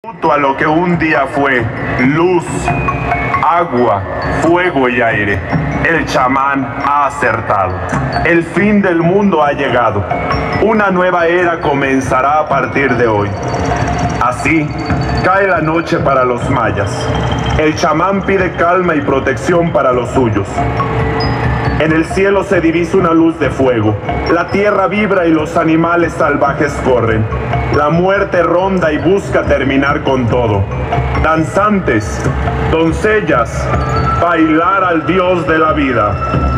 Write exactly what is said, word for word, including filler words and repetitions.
A lo que un día fue luz, agua, fuego y aire, el chamán ha acertado. El fin del mundo ha llegado. Una nueva era comenzará a partir de hoy. Así, cae la noche para los mayas. El chamán pide calma y protección para los suyos. En el cielo se divisa una luz de fuego. La tierra vibra y los animales salvajes corren. La muerte ronda y busca terminar con todo. Danzantes, doncellas, bailar al dios de la vida.